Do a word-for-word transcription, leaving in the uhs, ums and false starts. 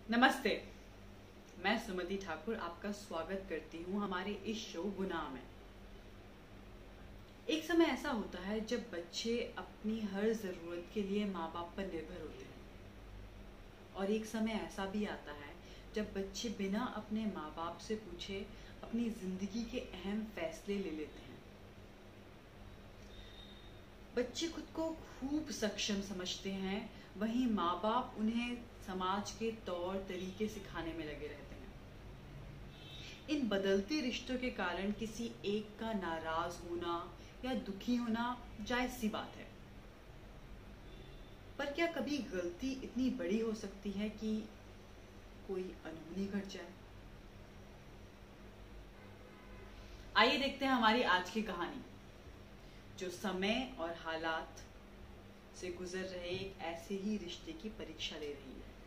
नमस्ते, मैं सुमति ठाकुर आपका स्वागत करती हूँ हमारे इस शो गुनाह में। एक समय ऐसा होता है जब बच्चे अपनी हर ज़रूरत के लिए माँ बाप पर निर्भर होते हैं, और एक समय ऐसा भी आता है जब बच्चे बिना अपने माँ बाप से पूछे अपनी ज़िंदगी के अहम फैसले ले लेते हैं। बच्चे खुद को खूब सक्षम समझते हैं, वहीं माँ बाप उन्हें समाज के तौर तरीके सिखाने में लगे रहते हैं। इन बदलते रिश्तों के कारण किसी एक का नाराज होना या दुखी होना जायज़ सी बात है, पर क्या कभी गलती इतनी बड़ी हो सकती है कि कोई अनहोनी घट जाए? आइए देखते हैं हमारी आज की कहानी, जो समय और हालात से गुजर रहे एक ऐसे ही रिश्ते की परीक्षा ले रही है।